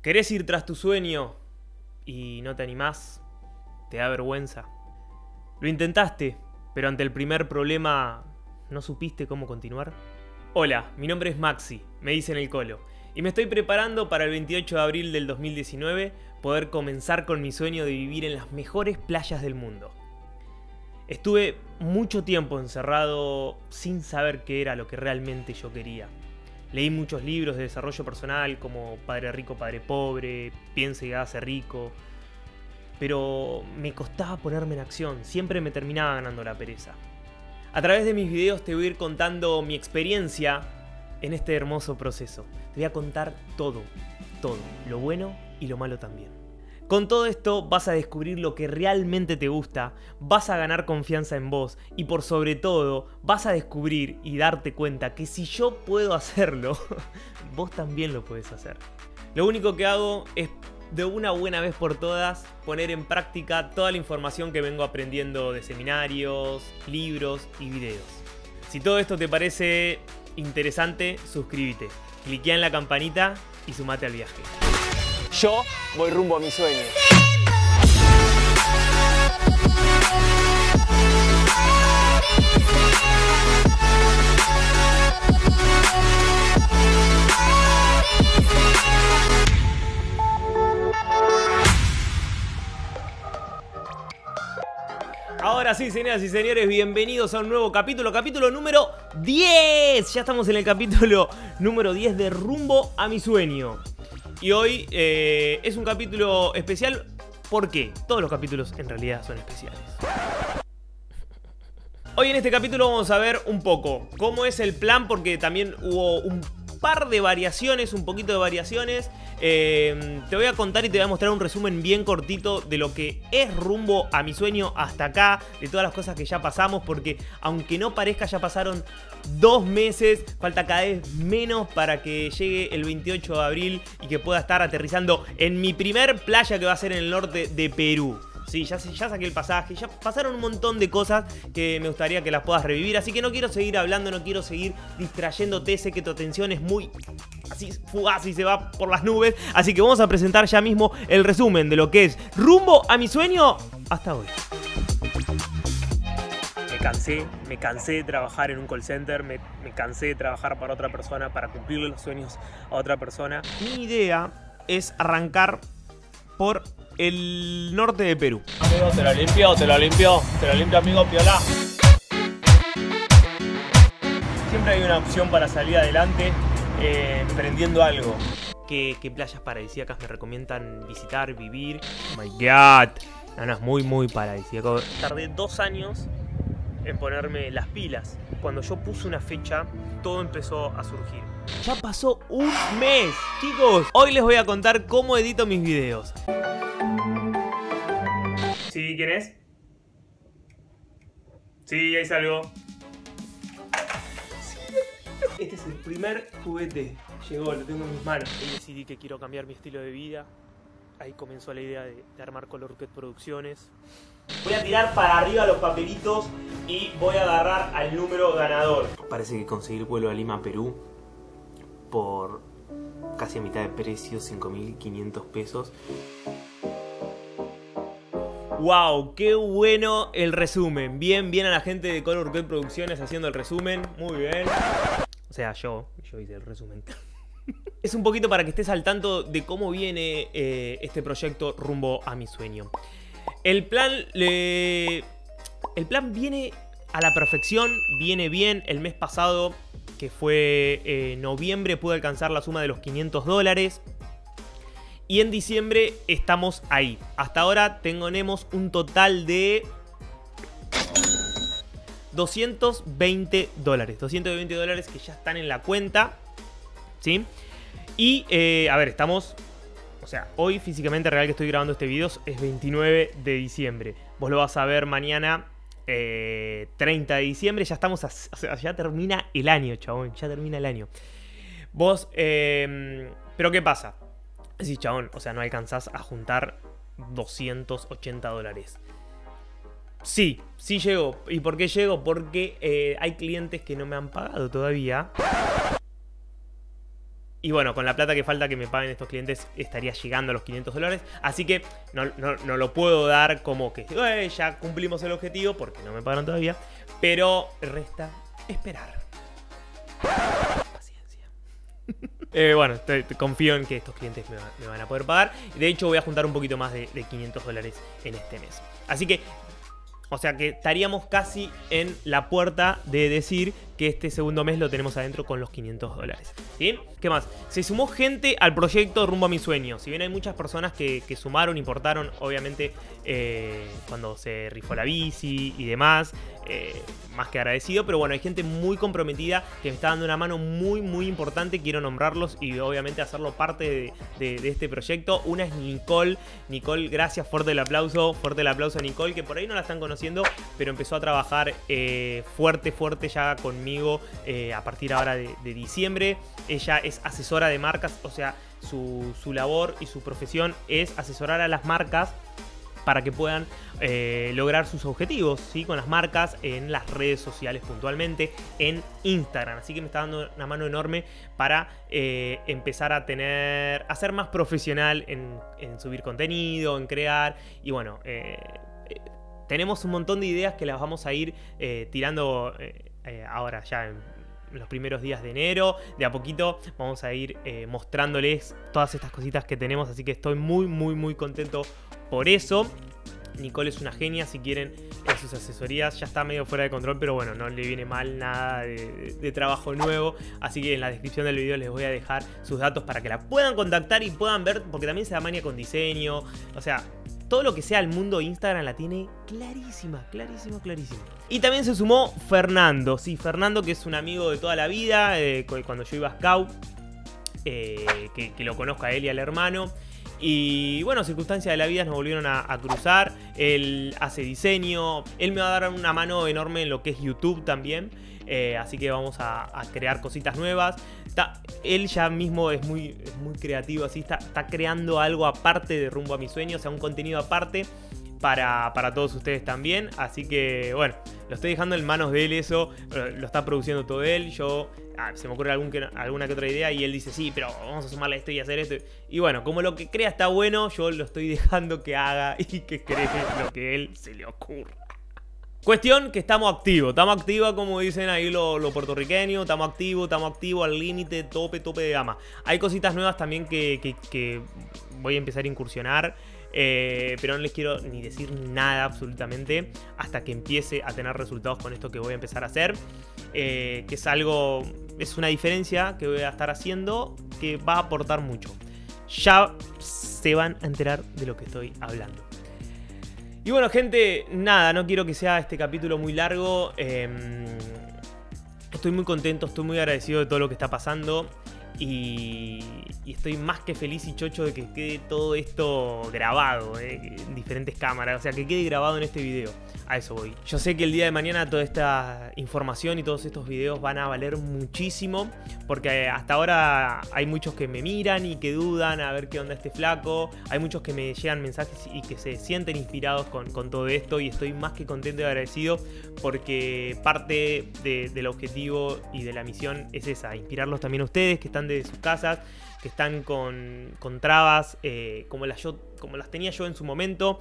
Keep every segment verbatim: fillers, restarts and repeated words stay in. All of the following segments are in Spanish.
¿Querés ir tras tu sueño y no te animás? ¿Te da vergüenza? Lo intentaste, pero ante el primer problema ¿no supiste cómo continuar? Hola, mi nombre es Maxi, me dicen el Colo, y me estoy preparando para el veintiocho de abril del dos mil diecinueve poder comenzar con mi sueño de vivir en las mejores playas del mundo. Estuve mucho tiempo encerrado sin saber qué era lo que realmente yo quería. Leí muchos libros de desarrollo personal como Padre Rico, Padre Pobre, Piensa y hágase rico, pero me costaba ponerme en acción, siempre me terminaba ganando la pereza. A través de mis videos te voy a ir contando mi experiencia en este hermoso proceso. Te voy a contar todo, todo, lo bueno y lo malo también. Con todo esto vas a descubrir lo que realmente te gusta, vas a ganar confianza en vos y por sobre todo vas a descubrir y darte cuenta que si yo puedo hacerlo, vos también lo puedes hacer. Lo único que hago es de una buena vez por todas poner en práctica toda la información que vengo aprendiendo de seminarios, libros y videos. Si todo esto te parece interesante, suscríbete, cliquea en la campanita y sumate al viaje. Yo voy rumbo a mi sueño. Ahora sí, señoras y señores, bienvenidos a un nuevo capítulo, capítulo número diez. Ya estamos en el capítulo número diez de Rumbo a mi sueño. Y hoy eh, es un capítulo especial. ¿Por qué? Todos los capítulos en realidad son especiales. Hoy en este capítulo vamos a ver un poco cómo es el plan, porque también hubo un par de variaciones, un poquito de variaciones. Eh, te voy a contar y te voy a mostrar un resumen bien cortito de lo que es Rumbo a mi sueño hasta acá, de todas las cosas que ya pasamos, porque aunque no parezca ya pasaron dos meses, falta cada vez menos para que llegue el veintiocho de abril y que pueda estar aterrizando en mi primer playa, que va a ser en el norte de Perú. Sí, ya, ya saqué el pasaje, ya pasaron un montón de cosas que me gustaría que las puedas revivir. Así que no quiero seguir hablando, no quiero seguir distrayéndote. Sé que tu atención es muy así fugaz y se va por las nubes. Así que vamos a presentar ya mismo el resumen de lo que es Rumbo a mi sueño hasta hoy. Me cansé, me cansé de trabajar en un call center, me, me cansé de trabajar para otra persona, para cumplirle los sueños a otra persona. Mi idea es arrancar por el norte de Perú. Amigo, te lo limpio, te lo limpio, te lo limpio, amigo, piola. Siempre hay una opción para salir adelante eh, emprendiendo algo. ¿Qué, ¿Qué playas paradisíacas me recomiendan visitar, vivir? Oh my god, no, no, es muy muy paradisíaco. Tardé dos años en ponerme las pilas. Cuando yo puse una fecha, todo empezó a surgir. Ya pasó un mes, chicos. Hoy les voy a contar cómo edito mis videos. ¿Sí? ¿Quién es? Sí, ahí salgo. Este es el primer juguete. Llegó, lo tengo en mis manos. Hoy decidí que quiero cambiar mi estilo de vida. Ahí comenzó la idea de, de armar Colorquet Producciones. Voy a tirar para arriba los papelitos y voy a agarrar al número ganador. Parece que conseguí el vuelo a Lima, Perú, por casi a mitad de precio, cinco mil quinientos pesos. ¡Wow! ¡Qué bueno el resumen! Bien, bien a la gente de Colorquet Producciones haciendo el resumen. Muy bien. O sea, yo, yo hice el resumen. Es un poquito para que estés al tanto de cómo viene eh, este proyecto Rumbo a mi sueño. El plan, le... el plan viene a la perfección, viene bien. El mes pasado, que fue eh, noviembre, pude alcanzar la suma de los quinientos dólares. Y en diciembre estamos ahí. Hasta ahora tenemos un total de doscientos veinte dólares. doscientos veinte dólares que ya están en la cuenta. ¿Sí? Y, eh, a ver, estamos... O sea, hoy físicamente real que estoy grabando este video es veintinueve de diciembre. Vos lo vas a ver mañana eh, treinta de diciembre. Ya estamos... A, o sea, ya termina el año, chabón. Ya termina el año. Vos... Eh, ¿Pero qué pasa? Sí, chabón, o sea, no alcanzás a juntar doscientos ochenta dólares. Sí, sí llego. ¿Y por qué llego? Porque eh, hay clientes que no me han pagado todavía. Y bueno, con la plata que falta que me paguen estos clientes estaría llegando a los quinientos dólares. Así que no, no, no lo puedo dar como que eh, ya cumplimos el objetivo porque no me pagaron todavía. Pero resta esperar. Paciencia. eh, bueno, te, te confío en que estos clientes me, va, me van a poder pagar. De hecho voy a juntar un poquito más de, de quinientos dólares en este mes. Así que, o sea que estaríamos casi en la puerta de decir que este segundo mes lo tenemos adentro con los quinientos dólares. ¿Sí? ¿Qué más? Se sumó gente al proyecto Rumbo a mi sueño. Si bien hay muchas personas que, que sumaron y portaron, obviamente, eh, cuando se rifó la bici y demás, eh, más que agradecido. Pero bueno, hay gente muy comprometida que me está dando una mano muy, muy importante. Quiero nombrarlos y obviamente hacerlo parte de, de, de este proyecto. Una es Nicole. Nicole, gracias, fuerte el aplauso. Fuerte el aplauso a Nicole, que por ahí no la están conociendo, pero empezó a trabajar eh, fuerte, fuerte ya conmigo. Eh, a partir ahora de, de diciembre. Ella es asesora de marcas, o sea, su, su labor y su profesión es asesorar a las marcas para que puedan eh, lograr sus objetivos, ¿sí? Con las marcas en las redes sociales, puntualmente en Instagram. Así que me está dando una mano enorme para eh, empezar a tener, a ser más profesional en, en subir contenido, en crear. Y bueno, eh, eh, tenemos un montón de ideas que las vamos a ir eh, tirando eh, Eh, ahora ya en los primeros días de enero. De a poquito vamos a ir eh, mostrándoles todas estas cositas que tenemos. Así que estoy muy, muy, muy contento por eso. Nicole es una genia, si quieren en sus asesorías. Ya está medio fuera de control, pero bueno, no le viene mal nada de, de, de trabajo nuevo. Así que en la descripción del video les voy a dejar sus datos para que la puedan contactar y puedan ver, porque también se da maña con diseño. O sea, todo lo que sea el mundo Instagram la tiene clarísima, clarísima, clarísima. Y también se sumó Fernando. Sí, Fernando, que es un amigo de toda la vida, eh, cuando yo iba a Scout, eh, que, que lo conozco a él y al hermano. Y bueno, circunstancias de la vida nos volvieron a, a cruzar. Él hace diseño, él me va a dar una mano enorme en lo que es YouTube también. Eh, así que vamos a, a crear cositas nuevas. Está, él ya mismo es muy, es muy creativo, así está, está creando algo aparte de Rumbo a mi sueño, o sea, un contenido aparte para, para todos ustedes también. Así que bueno, lo estoy dejando en manos de él eso, lo está produciendo todo él. Yo, ah, se me ocurre algún que, alguna que otra idea y él dice, sí, pero vamos a sumarle esto y hacer esto. Y bueno, como lo que crea está bueno, yo lo estoy dejando que haga y que cree lo que él se le ocurra. Cuestión que estamos activos, estamos activos como dicen ahí los lo puertorriqueños, estamos activos, estamos activos al límite, tope, tope de gama. Hay cositas nuevas también que, que, que voy a empezar a incursionar, eh, pero no les quiero ni decir nada absolutamente hasta que empiece a tener resultados con esto que voy a empezar a hacer. Eh, que es algo, es una diferencia que voy a estar haciendo que va a aportar mucho. Ya se van a enterar de lo que estoy hablando. Y bueno, gente, nada, no quiero que sea este capítulo muy largo. Eh, estoy muy contento, estoy muy agradecido de todo lo que está pasando. Y, y estoy más que feliz y chocho de que quede todo esto grabado, eh, en diferentes cámaras. O sea, que quede grabado en este video. A eso voy. Yo sé que el día de mañana toda esta información y todos estos videos van a valer muchísimo. Porque hasta ahora hay muchos que me miran y que dudan a ver qué onda este flaco. Hay muchos que me llegan mensajes y que se sienten inspirados con, con todo esto. Y estoy más que contento y agradecido porque parte de, del objetivo y de la misión es esa. Inspirarlos también a ustedes que están de sus casas, que están con, con trabas eh, como, las yo, como las tenía yo en su momento,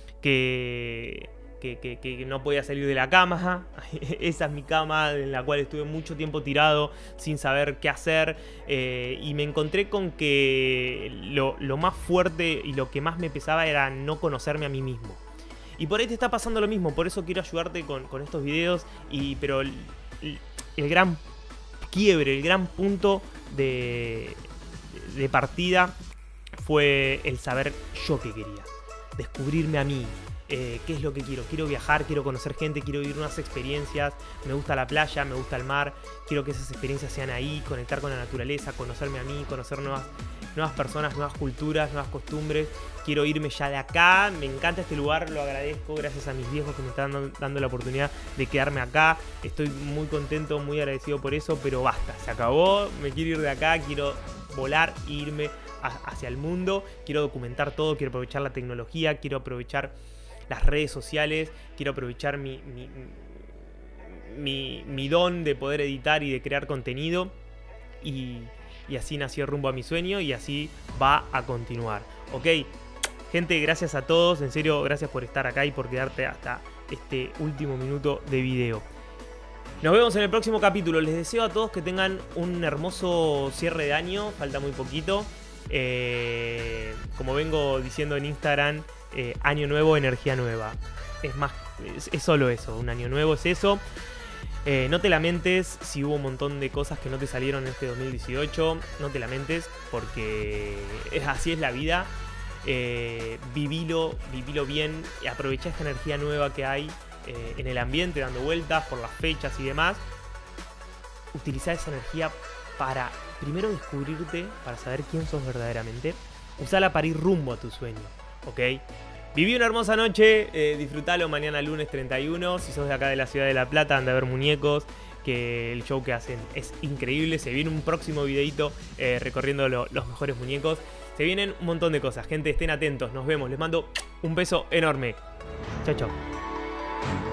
que, que, que, que no podía salir de la cama. Esa es mi cama en la cual estuve mucho tiempo tirado sin saber qué hacer, eh, y me encontré con que lo, lo más fuerte y lo que más me pesaba era no conocerme a mí mismo. Y por ahí te está pasando lo mismo, por eso quiero ayudarte con, con estos videos, y, pero el, el gran quiebre, el gran punto de, de partida fue el saber yo qué quería, descubrirme a mí, eh, qué es lo que quiero. Quiero viajar, quiero conocer gente, quiero vivir unas experiencias, me gusta la playa, me gusta el mar, quiero que esas experiencias sean ahí, conectar con la naturaleza, conocerme a mí, conocer nuevas, nuevas personas, nuevas culturas, nuevas costumbres. Quiero irme ya de acá, me encanta este lugar, lo agradezco gracias a mis viejos que me están dando, dando la oportunidad de quedarme acá. Estoy muy contento, muy agradecido por eso, pero basta, se acabó, me quiero ir de acá, quiero volar e irme a, hacia el mundo, quiero documentar todo, quiero aprovechar la tecnología, quiero aprovechar las redes sociales, quiero aprovechar mi, mi, mi, mi don de poder editar y de crear contenido. Y... y así nació Rumbo a mi sueño y así va a continuar. Ok, gente, gracias a todos, en serio, gracias por estar acá y por quedarte hasta este último minuto de video. Nos vemos en el próximo capítulo. Les deseo a todos que tengan un hermoso cierre de año, falta muy poquito. Eh, como vengo diciendo en Instagram, eh, año nuevo, energía nueva. Es más, es, es solo eso, un año nuevo es eso. Eh, no te lamentes si hubo un montón de cosas que no te salieron en este dos mil dieciocho. No te lamentes porque es, así es la vida. Eh, vivilo, vivilo bien y aprovecha esta energía nueva que hay eh, en el ambiente, dando vueltas por las fechas y demás. Utiliza esa energía para primero descubrirte, para saber quién sos verdaderamente. Usala para ir rumbo a tu sueño, ¿ok? Viví una hermosa noche, eh, disfrutalo mañana lunes treinta y uno. Si sos de acá de la ciudad de La Plata, anda a ver muñecos, que el show que hacen es increíble. Se viene un próximo videito eh, recorriendo lo, los mejores muñecos. Se vienen un montón de cosas, gente, estén atentos, nos vemos, les mando un beso enorme. Chau, chau.